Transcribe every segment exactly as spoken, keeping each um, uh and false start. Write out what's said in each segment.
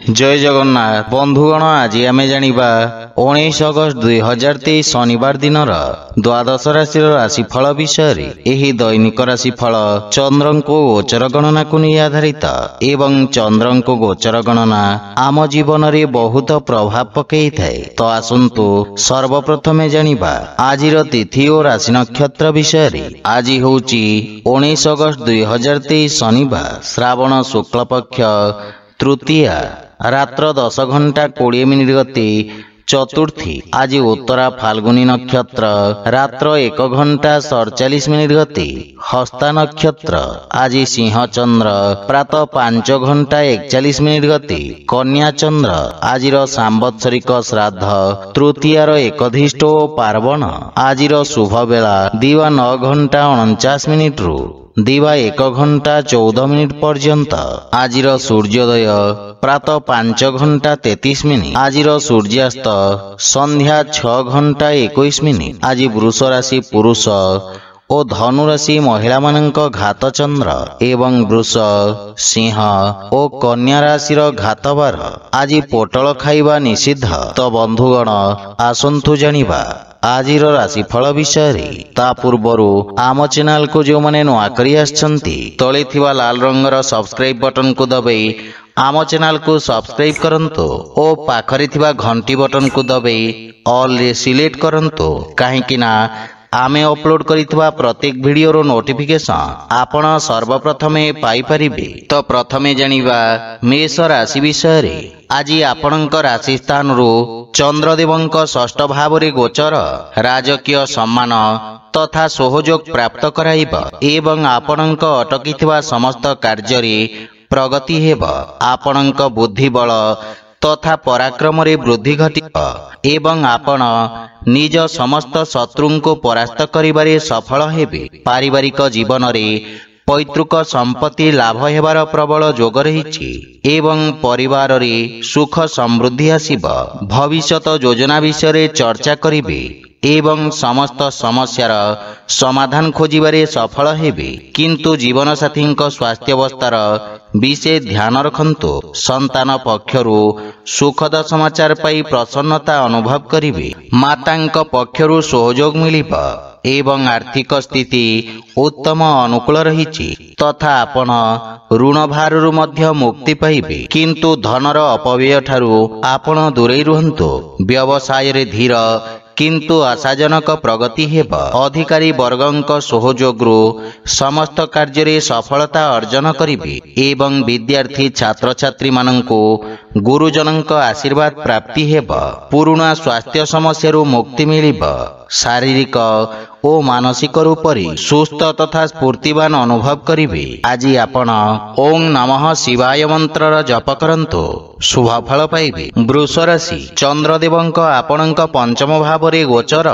जय जगन्नाथ बंधुगण आज आम जाना उन्नीस अगस्त दुई हजार तेईस शनिवार दिन द्वादश राशि राशिफल विषय यही दैनिक राशिफल चंद्र को गोचर गणना को नहीं आधारित एवं चंद्र को गोचर गणना आम जीवन में बहुत प्रभाव पकई थाए। तो आसंतु सर्वप्रथमे जानिबा आजिर तिथि और राशि नक्षत्र विषय। आज हूँ उन्नीस अगस्त दुई हजार तेईस शनिवार श्रावण शुक्ल पक्ष तृतीया रात्र दस घंटा कोड़े मिनिट गति चतुर्थी। आज उत्तरा फाल्गुनी नक्षत्र रात्र एक घंटा सड़चालीस मिनिट गति हस्ता नक्षत्र। आज सिंह चंद्र प्रातः पांच घंटा एकचालीस मिनिट गति कन्या चंद्र। आज सांवत्सरिक श्राद्ध तृतीयार एकधिष्ट और पार्वण। आज शुभ बेला दिवा नौ घंटा उनचास मिनिट रु दिवा एक घंटा चौदह मिनिट पर्यंत। आज सूर्योदय प्रातः पांच घंटा तैतीस मिनिट। आज सूर्यास्त संध्या छह घंटा इक्कीस मिनिट। आज वृष राशि पुरुष और धनु राशि महिला मानक घात चंद्र एवं वृष सिंह और कन्या राशि घात बार। आज पोटल खाइबा निषिद्ध। तो बंधुगण आसंतु जानिबा आज राशिफल विषय। ता पूर्वर आम चैनल को जो मैंने नुआ करी आछंती तले थिबा लाल रंगर सब्सक्राइब बटन को दबाई आम चैनल को सब्सक्राइब करंतु और पाखरे थिबा घंटी बटन को दबाई ऑल रे सिलेक्ट करंतु काहेकि ना आमे अपलोड करितबा प्रत्येक वीडियो नोटिफिकेशन आपण सर्वप्रथमे पाई परिबे। तो प्रथमे जानिबा मेष राशि विषय। आज आपणक राशि स्थान रु चंद्रदेवंक षष्ठ भाव रे गोचर राजकीय सम्मान तथा सहयोग प्राप्त कराइब एवं आपणक अटकीथिबा समस्त कार्य रे प्रगति हेब। आपणक बुद्धि बल तथा पराक्रम रे वृद्धि घटिब एवं आपण निज समस्त शत्रु को परास्त करिबारे सफल हेबे। पारिवारिक जीवन रे पैतृक संपत्ति लाभ हेबार प्रबल जोग रही एवं परिवार रे सुख समृद्धि आसीब। भविष्यत योजना विषय चर्चा करिबे एवं समस्त समस्यार समाधान खोजिबारे सफल हेबे। किंतु जीवन साथी स्वास्थ्य अवस्थार विशेष ध्यान रखंतु। संतान पक्षरु सुखद समाचार पाई प्रसन्नता अनुभव करिबे। मातांक पक्षरु सहयोग मिलिब एवं आर्थिक स्थिति उत्तम अनुकूल रही तथा आपण ऋण भारु मध्य मुक्ति पाइबे। किंतु धनर अपव्यय ठारू आपण दूरे रुहंतु। व्यवसाय रे धीर किंतु आशाजनक प्रगति हेब। अधिकारी वर्गंक सहयोगरु समस्त कार्य रे सफलता अर्जन करिबे एवं विद्यार्थी छात्र छात्री मानंको गुरुजनक आशीर्वाद प्राप्ति हेब। पुराना स्वास्थ्य समस्या मुक्ति मिलिब। शारीरिक और मानसिक रूप से सुस्थ तथा स्फूर्तिवान अनुभव करिबे। आज आपण ओम नमः शिवाय मंत्र जप करंतु शुभ फल पाइबे। वृष राशि चंद्रदेवंक आपणक पंचम भाव रे गोचर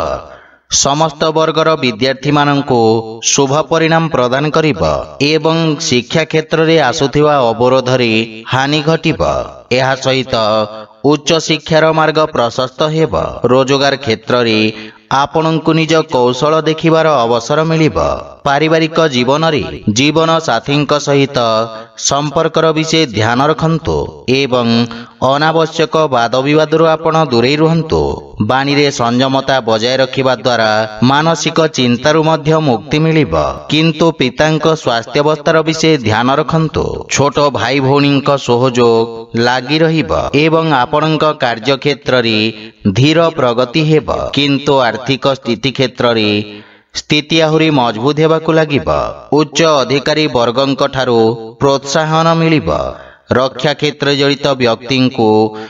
समस्त वर्गर विद्यार्थी मानंको शुभ परिणाम प्रदान करिब एवं शिक्षा क्षेत्र रे आसुथिबा अवरोध रे हानि घटिब। एहा सहित उच्च शिक्षार मार्ग प्रशस्त हेब। रोजगार क्षेत्र रे आपणको निज कौशल देखिबार अवसर मिलिब। पारिवारिक जीवन रे जीवन साथी सहित संपर्कर विषय ध्यान रखंतु एवं अनावश्यक वाद विवाद आपण दूरे रुहंतु। बाणी रे संयमता बजाय रखिबा द्वारा मानसिक चिंतारु मध्य मुक्ति मिलिब। किंतु पितांक स्वास्थ्य अवस्थार विषय ध्यान रखंतु। छोट भाई भौणींक सहयोग लागी रहिब एवं आपणक कार्य क्षेत्र रे धीर प्रगति हेब। किंतु आर्थिक स्थिति क्षेत्र रे स्थिति आहुरी मजबूत हेबाकु लागिब। उच्च अधिकारी वर्गंक ठारू प्रोत्साहन मिलिब। रक्षा क्षेत्र जड़ित व्यक्ति को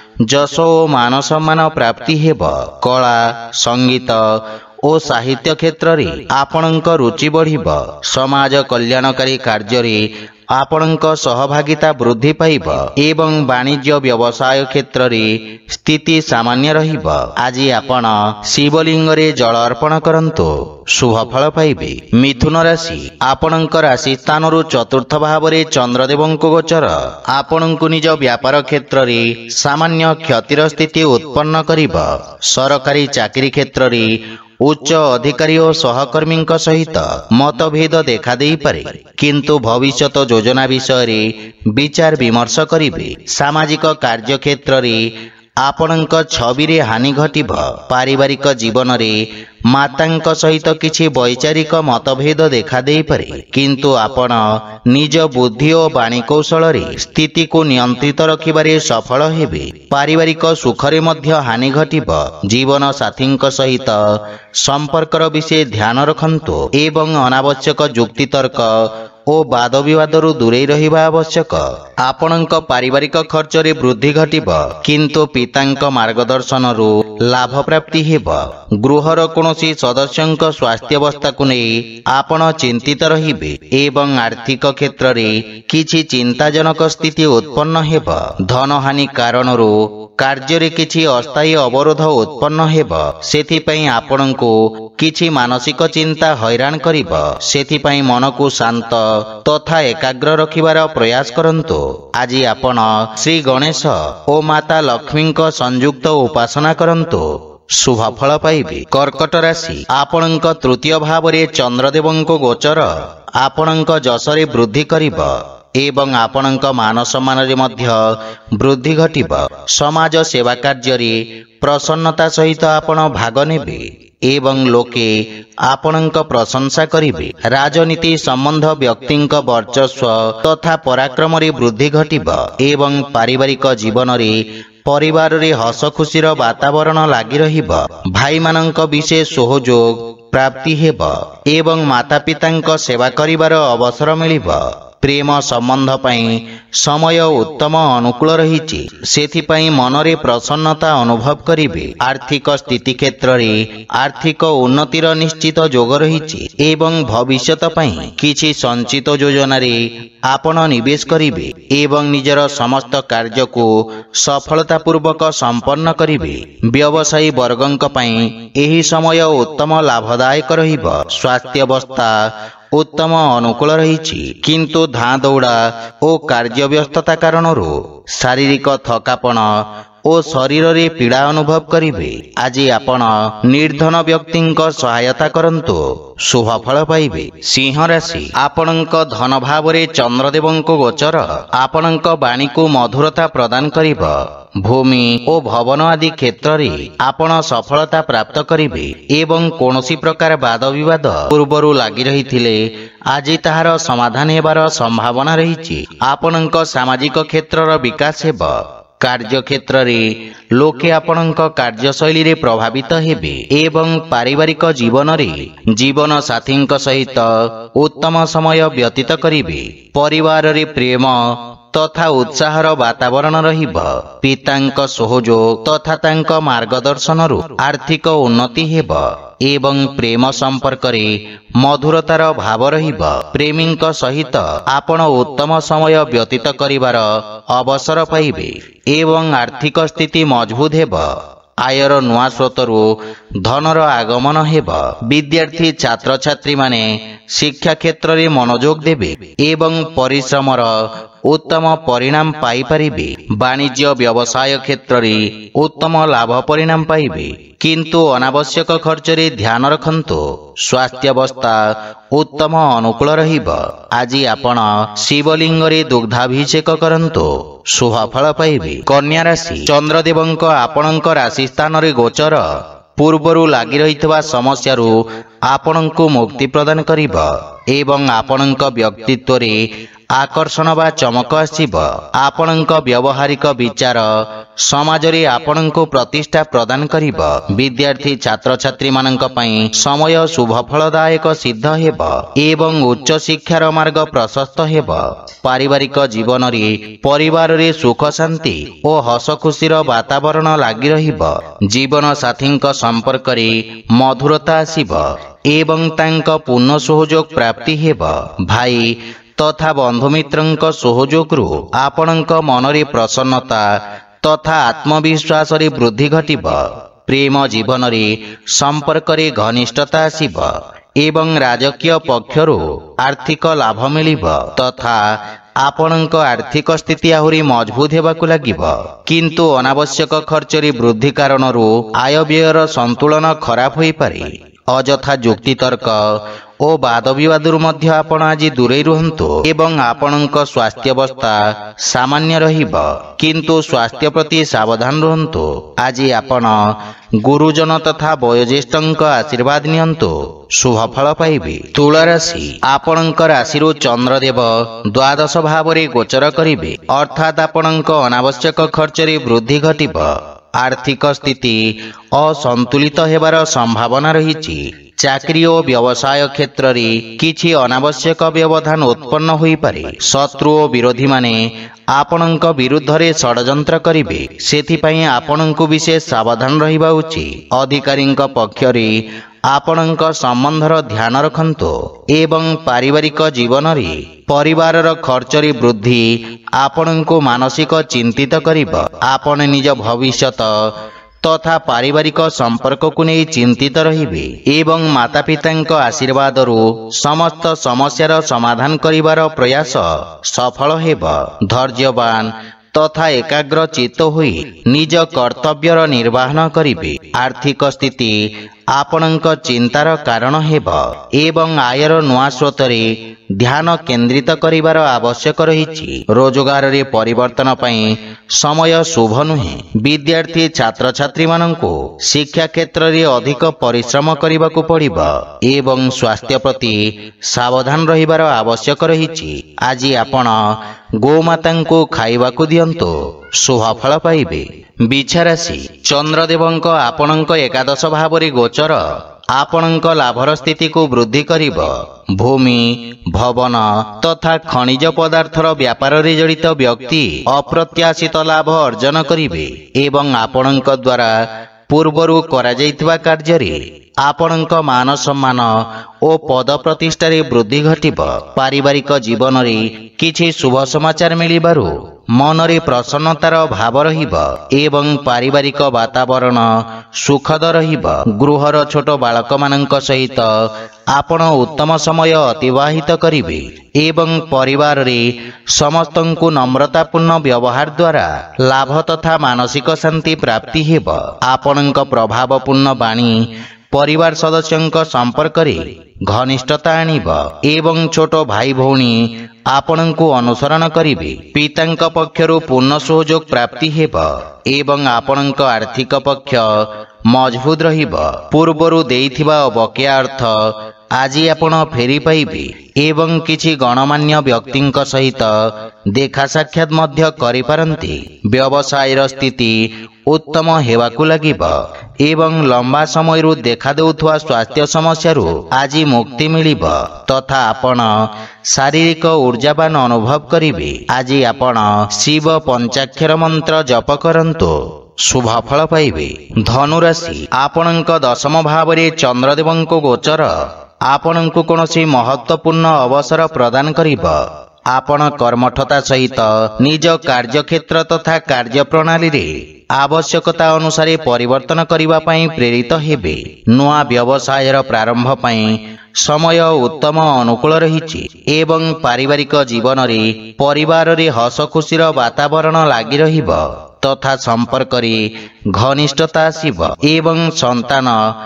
जश और मान सम्मान प्राप्ति हेब। कला संगीत और साहित्य क्षेत्र रे आपणक रुचि बढ़िब। समाज कल्याणकारी कार्य रे आपणक सहभागिता वृद्धि पाइब एवं वाणिज्य व्यवसाय क्षेत्र रे स्थिति सामान्य रहिब। आज आपण शिवलिंग रे जल अर्पण करंतु शुभ फल पाइबे। मिथुन राशि आपणक राशि स्थान रु चतुर्थ भाव रे चंद्रदेवंक गोचर आपणको निज व्यापार क्षेत्र रे सामान्य क्षतिर स्थिति उत्पन्न करिब। सरकारी चाकरी क्षेत्र रे उच्च अधिकारी और सहकर्मी सहित मतभेद देखा देई पारे, किंतु भविष्यत योजना विषय विचार विमर्श करिवे। सामाजिक कार्य क्षेत्र रे आपणक छवि रे हानि घटिब। पारिवारिक जीवन रे मातांक सहित किछि वैचारिक मतभेद देखा देई पारे, किंतु आपण निज बुद्धि और वाणी कौशल रे स्थिति को नियंत्रित रखिबारे सफल हेबे। पारिवारिक सुख रे मध्य हानि घटिब। जीवन साथींक सहित संपर्कर विषय ध्यान रखंतु एवं अनावश्यक युक्ति तर्क ओ वाद विवाद रु दूरे रहिबा आवश्यक। आपणक पारिवारिक खर्च रे वृद्धि घटिब, किंतु पितांक मार्गदर्शन रु लाभ प्राप्ति हेब। गृहर कोनोसी सदस्यंक स्वास्थ्य अवस्था को नहीं आपण चिंतित रहिबे एवं आर्थिक क्षेत्र रे किछि चिंताजनक स्थिति उत्पन्न हेब। धन हानि कारण रु कार्य रे किछि अस्थायी अवरोध उत्पन्न हेब। सेथिपई आपणको किछि मानसिक चिंता हैरान करिब। सेथिपई मन को शांत तथा एकाग्र रखिबार प्रयास करंतु। आज आपण श्री गणेश ओ माता लक्ष्मी को संयुक्त उपासना करंतु, शुभ फल पाइबे। कर्कट राशि आपणक तृतीय भाव रे चंद्रदेवंको गोचर आपणक जसरे वृद्धि करिब एवं आपणक मान सम्मान रे मध्य वृद्धि घटिब। समाज सेवा कार्य रे प्रसन्नता सहित आपण भाग नेबे एवं लोके आपणक प्रशंसा करिवे। राजनीति संबंध व्यक्तिंक वर्चस्व तथा पराक्रम रे वृद्धि घटिब एवं पारिवारिक जीवन रे परिवार रे हस खुशीर वातावरण लागि रहिब। भाई मानक विशेष सहयोग प्राप्ति हेब एवं माता पितांक सेवा करिवार अवसर मिलिब। प्रेम संबंध पई समय उत्तम अनुकूल रहिछि, सेथिपई मनरे प्रसन्नता अनुभव करिवे। आर्थिक स्थिति क्षेत्र रे आर्थिक उन्नतिर निश्चित जोग रहिछि एवं भविष्यत पई किछि संचित योजना रे आपण निवेश करिवे एवं निजर समस्त कार्य को सफलता पूर्वक संपन्न करिवे। व्यवसायी वर्गंक पई एही समय उत्तम लाभदायक रहिब। स्वास्थ्य अवस्था उत्तम अनुकूल रहिछि, किंतु धाँ दौड़ा ओ कार्य व्यस्तता कारणरू शारीरिक थकापन ओ शरीर रे पीड़ा अनुभव करिवे। आज आपण निर्धन व्यक्तिंक सहायता करंतु, शुभ फल पाइबे। सिंह राशि आपणक धन भाव रे चंद्रदेवंको गोचर आपणक वाणी को मधुरता प्रदान करिब। भूमि ओ भवन आदि क्षेत्र रे आपण सफलता प्राप्त करिवे एवं कोनोसी प्रकार वाद विवाद पूर्वरु लागि रहिथिले आज ताहार समाधान हेबार संभावना रहिछि। आपणक सामाजिक क्षेत्रर विकास हेब। कार्य क्षेत्र रे लोके आपणक कार्यशैली रे प्रभावित हेबे एवं पारिवारिक जीवन रे जीवन साथींक सहित उत्तम समय व्यतीत करिवे। परिवार रे प्रेम तथा उत्साहर वातावरण रहिब। पितांक सहयोग तथा तांक मार्गदर्शन रु आर्थिक उन्नति हेब एवं प्रेम संपर्क रे मधुरतार भाव रहिब। प्रेमींक सहित आपण उत्तम समय व्यतीत करिवार अवसर पाइबे एवं आर्थिक स्थिति मजबूत हेब। आयर नुआ स्रोतरु धनर आगमन हेब। विद्यार्थी छात्र छात्री माने शिक्षा क्षेत्र रे मनोयोग देबे एवं परिश्रमर उत्तम परिणाम पाई परिबे। वाणिज्य व्यवसाय क्षेत्र रे उत्तम लाभ परिणाम पाइबे, किंतु अनावश्यक खर्च रे ध्यान रखंतु। स्वास्थ्य अवस्था उत्तम अनुकूल रहिब। आज आपण शिवलिंग रे दुग्धाभिषेक करंतु, शुभ फल पाइबे। कन्या राशि चंद्रदेवंक आपणक राशि स्थान रे गोचर पूर्वरु लागि रहितबा समस्या रु आपणको मुक्ति प्रदान करिब एवं आपणक व्यक्तित्व रे आकर्षण बा चमक आसिब। आपणक व्यवहारिक विचार समाज रे आपणको प्रतिष्ठा प्रदान करिब। विद्यार्थी छात्र छात्री मानक पई समय शुभ फलदायक सिद्ध हेब एवं उच्च शिक्षार मार्ग प्रशस्त हेब। पारिवारिक जीवन रे परिवार रे सुख शांति ओ हस खुशीर वातावरण लागि रहिब। जीवन साथींक संपर्क रे मधुरता आसिब एवं तांक पूर्ण सहयोग प्राप्ति हेब। भाई तथा बंधुमित्रंक सहयोग रु आपणक मनरे प्रसन्नता तथा आत्मविश्वास रे वृद्धि घटिब। प्रेम जीवन रे संपर्क रे घनिष्ठता आसिब एवं राजकीय पक्षरु आर्थिक लाभ मिलिब तथा आपणक आर्थिक स्थिति आहुरी मजबूत हेबाकु लागिब। किंतु अनावश्यक खर्च रे वृद्धि कारणरू आय व्ययर संतुलन खराब होई पारे। ଅଯଥା ଯୁକ୍ତି ତର୍କ ଓ ବାଦ ବିବାଦରୁ ମଧ୍ୟ ଆପଣ ଆଜି ଦୂରେଇ ରୁହନ୍ତୁ ଏବଂ ଆପଣଙ୍କ ସ୍ୱାସ୍ଥ୍ୟାବସ୍ଥା ସାମାନ୍ୟ ରହିବ, କିନ୍ତୁ ସ୍ୱାସ୍ଥ୍ୟ ପ୍ରତି ସାବଧାନ ରୁହନ୍ତୁ। ଆଜି ଆପଣ ଗୁରୁଜନ ତଥା ବୟୋଜ୍ୟେଷ୍ଠଙ୍କ ଆଶୀର୍ବାଦ ନିଅନ୍ତୁ, ଶୁଭ ଫଳ ପାଇବେ। ତୁଳା ରାଶି, ଆପଣଙ୍କ ରାଶିରୁ ଚନ୍ଦ୍ରଦେବ ଦ୍ୱାଦଶ ଭାବରେ ଗୋଚର କରିବେ, ଅର୍ଥାତ୍ ଆପଣଙ୍କ ଅନାବଶ୍ୟକ ଖର୍ଚ୍ଚରେ ବୃଦ୍ଧି ଘଟିବ। ଆର୍ଥିକ ସ୍ଥିତି ଅସନ୍ତୁଳିତ ହେବାର ସମ୍ଭାବନା ରହିଛି। ଚାକିରି ଓ ବ୍ୟବସାୟ କ୍ଷେତ୍ରରେ କିଛି ଅନାବଶ୍ୟକ ବ୍ୟବଧାନ ଉତ୍ପନ୍ନ ହୋଇପାରେ। ଶତ୍ରୁ ଓ ବିରୋଧୀମାନେ ଆପଣଙ୍କ ବିରୁଦ୍ଧରେ ଷଡ଼ଯନ୍ତ୍ର କରିବେ, ସେଥିପାଇଁ ଆପଣଙ୍କୁ ବିଶେଷ ସାବଧାନ ରହିବା ଉଚିତ। ଅଧିକାରୀଙ୍କ ପକ୍ଷରେ ଆପଣଙ୍କ ସମ୍ବନ୍ଧର ଧ୍ୟାନ ରଖନ୍ତୁ ଏବଂ ପାରିବାରିକ ଜୀବନରେ ପରିବାରର ଖର୍ଚ୍ଚରେ ବୃଦ୍ଧି ଆପଣଙ୍କୁ ମାନସିକ ଚିନ୍ତିତ କରିବ। ଆପଣ ନିଜ ଭବିଷ୍ୟତ ତଥା ପାରିବାରିକ ସମ୍ପର୍କକୁ ନେଇ ଚିନ୍ତିତ ରହିବେ ଏବଂ ମାତାପିତାଙ୍କ ଆଶୀର୍ବାଦରୁ ସମସ୍ତ ସମସ୍ୟାର ସମାଧାନ କରିବାର ପ୍ରୟାସ ସଫଳ ହେବ। ଧୈର୍ଯ୍ୟବାନ ତଥା ଏକାଗ୍ର ଚିତ୍ତ ହୋଇ ନିଜ କର୍ତ୍ତବ୍ୟର ନିର୍ବାହନ କରିବେ। ଆର୍ଥିକ ସ୍ଥିତି ଆପଣଙ୍କ ଚିନ୍ତାର କାରଣ ହେବ ଏବଂ ଆୟର ନୂଆ ସ୍ରୋତରେ ଧ୍ୟାନ କେନ୍ଦ୍ରିତ କରିବାର ଆବଶ୍ୟକ ରହିଛି। ରୋଜଗାରରେ ପରିବର୍ତ୍ତନ ପାଇଁ ସମୟ ଶୁଭ ନୁହେଁ। ବିଦ୍ୟାର୍ଥୀ ଛାତ୍ରଛାତ୍ରୀମାନଙ୍କୁ ଶିକ୍ଷା କ୍ଷେତ୍ରରେ ଅଧିକ ପରିଶ୍ରମ କରିବାକୁ ପଡ଼ିବ ଏବଂ ସ୍ୱାସ୍ଥ୍ୟ ପ୍ରତି ସାବଧାନ ରହିବାର ଆବଶ୍ୟକ ରହିଛି। ଆଜି ଆପଣ ଗୋମାତାଙ୍କୁ ଖାଇବାକୁ ଦିଅନ୍ତୁ, ଶୁଭ ଫଳ ପାଇବେ। ବିଛା ରାଶି, ଚନ୍ଦ୍ରଦେବଙ୍କ ଆପଣଙ୍କ ଏକାଦଶ ଭାବରେ ଗୋଚର ଆପଣଙ୍କ ଲାଭର ସ୍ଥିତିକୁ ବୃଦ୍ଧି କରିବ। ଭୂମି, ଭବନ ତଥା ଖଣିଜ ପଦାର୍ଥର ବ୍ୟାପାରରେ ଜଡ଼ିତ ବ୍ୟକ୍ତି ଅପ୍ରତ୍ୟାଶିତ ଲାଭ ଅର୍ଜନ କରିବେ ଏବଂ ଆପଣଙ୍କ ଦ୍ୱାରା ପୂର୍ବରୁ କରାଯାଇଥିବା କାର୍ଯ୍ୟରେ ଆପଣଙ୍କ ମାନ ସମ୍ମାନ ଓ ପଦ ପ୍ରତିଷ୍ଠାରେ ବୃଦ୍ଧି ଘଟିବ। ପାରିବାରିକ ଜୀବନରେ କିଛି ଶୁଭ ସମାଚାର ମିଳିବାରୁ ମନରେ ପ୍ରସନ୍ନତାର ଭାବ ରହିବ ଏବଂ ପାରିବାରିକ ବାତାବରଣ ସୁଖଦ ରହିବ। ଗୃହର ଛୋଟ ବାଳକମାନଙ୍କ ସହିତ ଆପଣ ଉତ୍ତମ ସମୟ ଅତିବାହିତ କରିବେ ଏବଂ ପରିବାରରେ ସମସ୍ତଙ୍କୁ ନମ୍ରତାପୂର୍ଣ୍ଣ ବ୍ୟବହାର ଦ୍ୱାରା ଲାଭ ତଥା ମାନସିକ ଶାନ୍ତି ପ୍ରାପ୍ତି ହେବ। ଆପଣଙ୍କ ପ୍ରଭାବପୂର୍ଣ୍ଣ ବାଣୀ ପରିବାର ସଦସ୍ୟଙ୍କ ସମ୍ପର୍କରେ ଘନିଷ୍ଠତା ଆଣିବ ଏବଂ ଛୋଟ ଭାଇ ଭଉଣୀ ଆପଣଙ୍କୁ ଅନୁସରଣ କରିବେ। ପିତାଙ୍କ ପକ୍ଷରୁ ପୂର୍ଣ୍ଣ ସହଯୋଗ ପ୍ରାପ୍ତି ହେବ ଏବଂ ଆପଣଙ୍କ ଆର୍ଥିକ ପକ୍ଷ ମଜବୁତ ରହିବ। ପୂର୍ବରୁ ଦେଇଥିବା ବକେୟା ଅର୍ଥ ଆଜି ଆପଣ ଫେରି ପାଇବେ ଏବଂ କିଛି ଗଣମାନ୍ୟ ବ୍ୟକ୍ତିଙ୍କ ସହିତ ଦେଖା ସାକ୍ଷାତ ମଧ୍ୟ କରିପାରନ୍ତି। ବ୍ୟବସାୟର ସ୍ଥିତି ଉତ୍ତମ ହେବାକୁ ଲାଗିବ ଏବଂ ଲମ୍ବା ସମୟରୁ ଦେଖାଦେଉଥିବା ସ୍ୱାସ୍ଥ୍ୟ ସମସ୍ୟାରୁ ଆଜି ମୁକ୍ତି ମିଳିବ ତଥା ଆପଣ ଶାରୀରିକ ଉର୍ଜାବାନ ଅନୁଭବ କରିବେ। ଆଜି ଆପଣ ଶିବ ପଞ୍ଚାକ୍ଷର ମନ୍ତ୍ର ଜପ କରନ୍ତୁ, ଶୁଭ ଫଳ ପାଇବେ। ଧନୁରାଶି, ଆପଣଙ୍କ ଦଶମ ଭାବରେ ଚନ୍ଦ୍ରଦେବଙ୍କ ଗୋଚର ଆପଣଙ୍କୁ କୌଣସି ମହତ୍ୱପୂର୍ଣ୍ଣ ଅବସର ପ୍ରଦାନ କରିବ। ଆପଣ କର୍ମଠତା ସହିତ ନିଜ କାର୍ଯ୍ୟକ୍ଷେତ୍ର ତଥା କାର୍ଯ୍ୟପ୍ରଣାଳୀରେ ଆବଶ୍ୟକତା ଅନୁସାରେ ପରିବର୍ତ୍ତନ କରିବା ପାଇଁ ପ୍ରେରିତ ହେବେ। ନୂଆ ବ୍ୟବସାୟର ପ୍ରାରମ୍ଭ ପାଇଁ ସମୟ ଉତ୍ତମ ଅନୁକୂଳ ରହିଛି ଏବଂ ପାରିବାରିକ ଜୀବନରେ ପରିବାରରେ ହସ ଖୁସିର ବାତାବରଣ ଲାଗି ରହିବ ତଥା ସମ୍ପର୍କରେ ଘନିଷ୍ଠତା ଆସିବ ଏବଂ ସନ୍ତାନ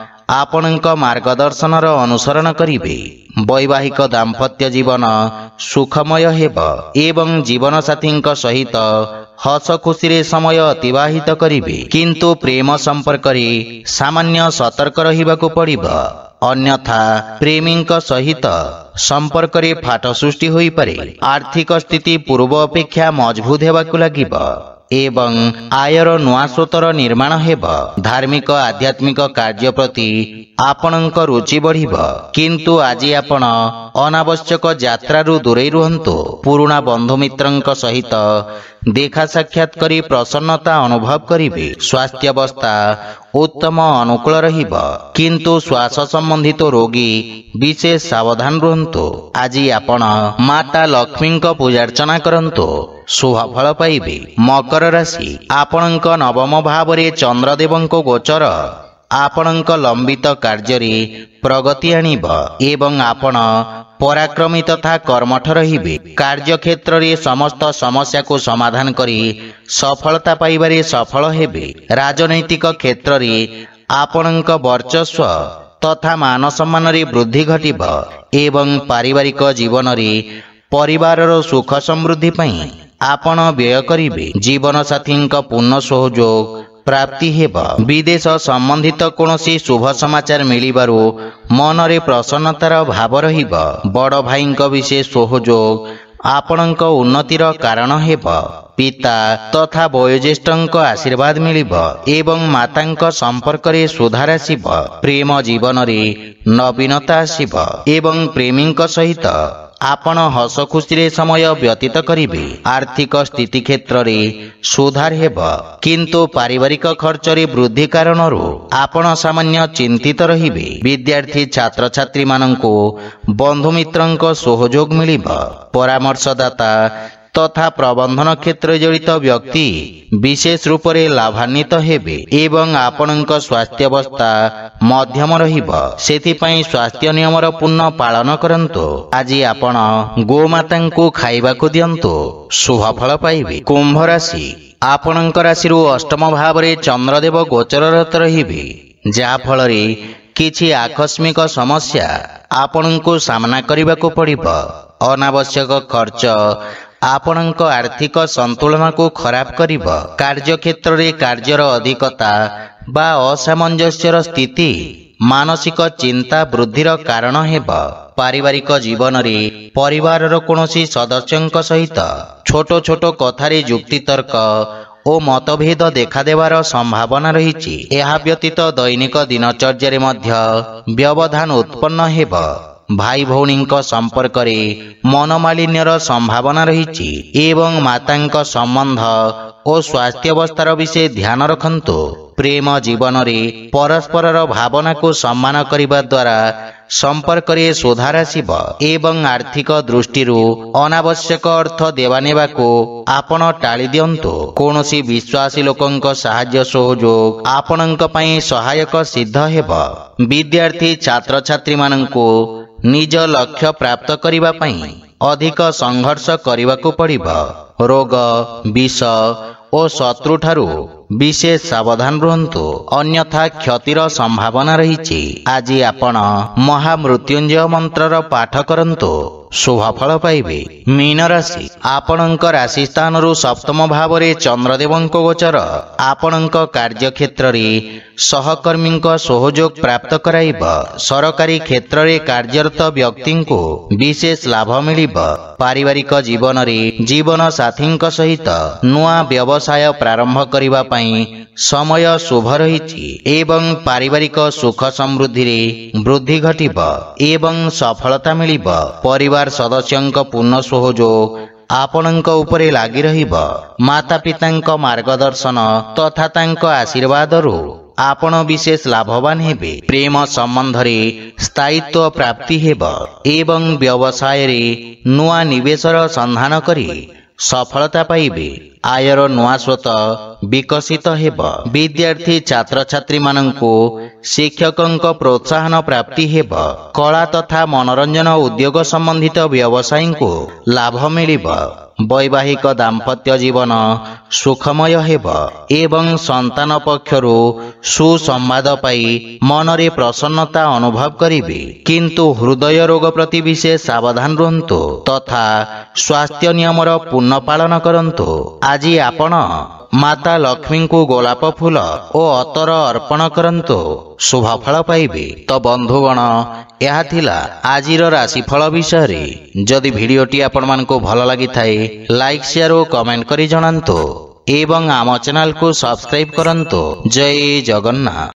ଆପଣଙ୍କ ମାର୍ଗଦର୍ଶନର ଅନୁସରଣ କରିବେ। ବୈବାହିକ ଦାମ୍ପତ୍ୟ ଜୀବନ ସୁଖମୟ ହେବ ଏବଂ ଜୀବନସାଥୀଙ୍କ ସହିତ ହସ ଖୁସିରେ ସମୟ ଅତିବାହିତ କରିବେ, କିନ୍ତୁ ପ୍ରେମ ସମ୍ପର୍କରେ ସାମାନ୍ୟ ସତର୍କ ରହିବାକୁ ପଡ଼ିବ, ଅନ୍ୟଥା ପ୍ରେମୀଙ୍କ ସହିତ ସମ୍ପର୍କରେ ଫାଟ ସୃଷ୍ଟି ହୋଇପାରେ। ଆର୍ଥିକ ସ୍ଥିତି ପୂର୍ବ ଅପେକ୍ଷା ମଜବୁତ ହେବାକୁ ଲାଗିବ ଏବଂ ଆୟର ନୂଆ ସ୍ରୋତର ନିର୍ମାଣ ହେବ। ଧାର୍ମିକ ଆଧ୍ୟାତ୍ମିକ କାର୍ଯ୍ୟ ପ୍ରତି ଆପଣଙ୍କ ରୁଚି ବଢ଼ିବ, କିନ୍ତୁ ଆଜି ଆପଣ ଅନାବଶ୍ୟକ ଯାତ୍ରାରୁ ଦୂରେଇ ରୁହନ୍ତୁ। ପୁରୁଣା ବନ୍ଧୁମିତ୍ରଙ୍କ ସହିତ ଦେଖା ସାକ୍ଷାତ କରି ପ୍ରସନ୍ନତା ଅନୁଭବ କରିବେ। ସ୍ୱାସ୍ଥ୍ୟାବସ୍ଥା ଉତ୍ତମ ଅନୁକୂଳ ରହିବ, କିନ୍ତୁ ଶ୍ୱାସ ସମ୍ବନ୍ଧିତ ରୋଗୀ ବିଶେଷ ସାବଧାନ ରୁହନ୍ତୁ। ଆଜି ଆପଣ ମାତା ଲକ୍ଷ୍ମୀଙ୍କ ପୂଜାର୍ଚ୍ଚନା କରନ୍ତୁ, ଶୁଭ ଫଳ ପାଇବେ। ମକର ରାଶି, ଆପଣଙ୍କ ନବମ ଭାବରେ ଚନ୍ଦ୍ରଦେବଙ୍କ ଗୋଚର ଆପଣଙ୍କ ଲମ୍ବିତ କାର୍ଯ୍ୟରେ ପ୍ରଗତି ଆଣିବ ଏବଂ ଆପଣ ପରାକ୍ରମୀ ତଥା କର୍ମଠ ରହିବେ। କାର୍ଯ୍ୟକ୍ଷେତ୍ରରେ ସମସ୍ତ ସମସ୍ୟାକୁ ସମାଧାନ କରି ସଫଳତା ପାଇବାରେ ସଫଳ ହେବେ। ରାଜନୈତିକ କ୍ଷେତ୍ରରେ ଆପଣଙ୍କ ବର୍ଚସ୍ୱ तथा मान सम्मान वृद्धि घटिब एवं पारिवारिक जीवन रे परिवार सुख समृद्धि पई आपण व्यय करिवे। जीवन साथी पूर्ण सहयोग प्राप्ति हेब। विदेश संबंधित कोनोसी शुभ समाचार मिलिबारु मनरे प्रसन्नतार भाव रहिब। बड़ भाईंक विशेष सहयोग आपणक उन्नतिर कारण हेब। पिता तथा वयोज्येष्ठଙ୍କ आशीर्वाद मिलिब एवं मातांक संपर्क रे सुधार आसिब। प्रेम जीवन रे नवीनता आसिब एवं प्रेमींक सहित आपण हस खुशी रे समय व्यतीत करिवे। आर्थिक स्थिति क्षेत्र रे सुधार हेब किंतु पारिवारिक खर्च रे वृद्धि कारणरू आपण सामान्य चिंतित रहिबे। विद्यार्थी छात्र छात्री माननको बंधु मित्रंक सहयोग मिलिब। परामर्शदाता तथा प्रबंधन क्षेत्र जड़ित व्यक्ति विशेष रूप से लाभान्वित हेबे एवं आपणक स्वास्थ्य अवस्था मध्यम रहिब। सेथिपई स्वास्थ्य नियमर पूर्ण पालन करंतु। आज आपण गोमाता को खाइबाकू दियंतु शुभ फल पाइबे। कुंभ राशि आपणक राशि अष्टम भाव रे चंद्रदेव गोचररत रहिबे जा फल रे किछि आकस्मिक समस्या आपणको सामना करिबाकू पड़िब। अनावश्यक खर्च आपणक आर्थिक संतुलन को खराब करिब। कार्य क्षेत्र रे कार्यर अधिकता बा असामंजस्यर स्थिति मानसिक चिंता वृद्धिर कारण हेब। पारिवारिक जीवन रे परिवारर कोनोसी सदस्यंक सहित छोट छोट कथारे युक्ति तर्क ओ मतभेद देखा देवार संभावना रहिछि। एहा व्यतीत दैनिक दिनचर्या रे मध्य व्यवधान उत्पन्न हेब। भाई भौणी संपर्क रे मनोमालिन्यर संभावना रहिछि एवं मातांक संबंध और स्वास्थ्य अवस्थार विषय ध्यान रखंतु। प्रेम जीवन रे परस्परर भावना को सम्मान करिबा द्वारा संपर्क रे सुधार आसिब एवं आर्थिक दृष्टिरू अनावश्यक अर्थ देवा नेबा को आपण टाली दियंतु। कोनोसी विश्वासी लोकंक सहाय्य सहयोग आपणंक पई सहायक सिद्ध हेब। विद्यार्थी छात्र छात्री माननको निज लक्ष्य प्राप्त करिबा पई अधिक संघर्ष करिबाकू पड़िब। रोग विष और शत्रु ठारू विशेष सावधान रुहंतु अन्यथा क्षतिर संभावना रहिछि। आज आपण महामृत्युंजय मंत्रर पाठ करंतु शुभ फल पाइबे। मीन राशि आपणक राशि स्थान रु सप्तम भाव रे चंद्रदेवंक गोचर आपणक कार्य क्षेत्र रे सहकर्मी सहयोग प्राप्त कराइब। सरकारी क्षेत्र रे कार्यरत व्यक्ति को विशेष लाभ मिलिब। पारिवारिक जीवन रे जीवन साथी सहित नुआ व्यवसाय प्रारंभ करिबा पई समय शुभ रहिछि एवं पारिवारिक सुख समृद्धि रे वृद्धि घटिब एवं सफलता मिलिब। परिवार सदस्यंक पूर्ण सहयोग आपणंक उपरे लागि रहिब। माता पितांक मार्गदर्शन तथा तांक आशीर्वादरू आपण विशेष लाभवान हेबे। प्रेम संबंध रे स्थायित्व प्राप्ति हेब एवं व्यवसाय रे नुआ निवेशर संधान करी सफलता पाइबे। आयर नुआ स्रोत विकसित हेब। विद्यार्थी छात्र छात्री माननको शिक्षकंक प्रोत्साहन प्राप्ति हेब। कला तथा मनोरंजन उद्योग संबंधित व्यवसायी को लाभ मिलिब। वैवाहिक दाम्पत्य जीवन सुखमय हेब एवं संतान पक्षरु सुसंवाद पाई मनरे प्रसन्नता अनुभव करिवे। किंतु हृदय रोग प्रति विशेष सावधान रुहंतु तथा स्वास्थ्य नियमर पूर्ण पालन करंतु। आज आपण माता लक्ष्मी को गोलाप फूल और अतर अर्पण करंतु शुभ फल पाइबे। तो बंधुगण यह थिला आजिर राशिफल विषय रे। जदि भिडियोटी आपण मानको भल लागि थाए लाइक शेयर और कमेंट करी जणांतु एवं आम चैनल को सब्सक्राइब करंतु। जय जगन्नाथ।